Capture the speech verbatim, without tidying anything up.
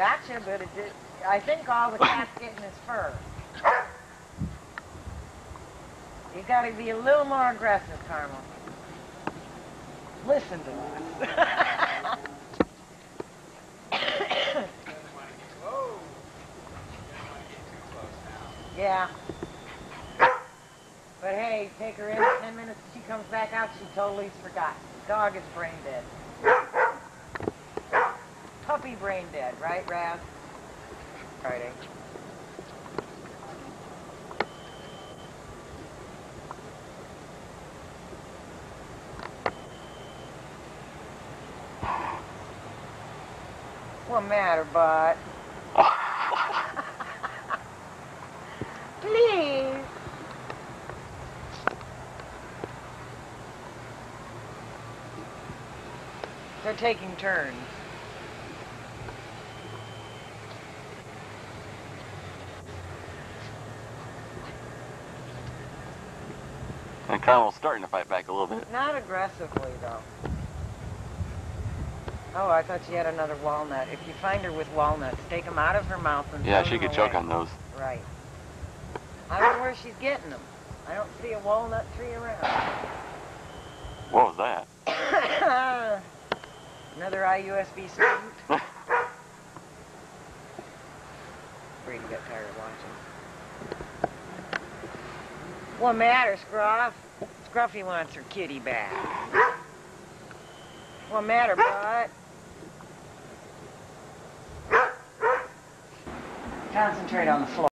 Gotcha, but it did, I think all the cat's getting is fur. You gotta be a little more aggressive, Carmel. Listen to us. Yeah. But hey, take her in, ten minutes, she comes back out, she totally forgot. Dog is brain dead. Puppy brain dead, right, Raz? Friday. What matter, bud? Please. They're taking turns. And Carmel's starting to fight back a little bit. Not aggressively, though. Oh, I thought she had another walnut. If you find her with walnuts, take them out of her mouth and Yeah, throw she them could away. choke on those. Right. I don't know where she's getting them. I don't see a walnut tree around. What was that? Another I U S B student. Brady got tired of watching. What matter, Scruff? Scruffy wants her kitty back. What matter, bud? Concentrate on the floor.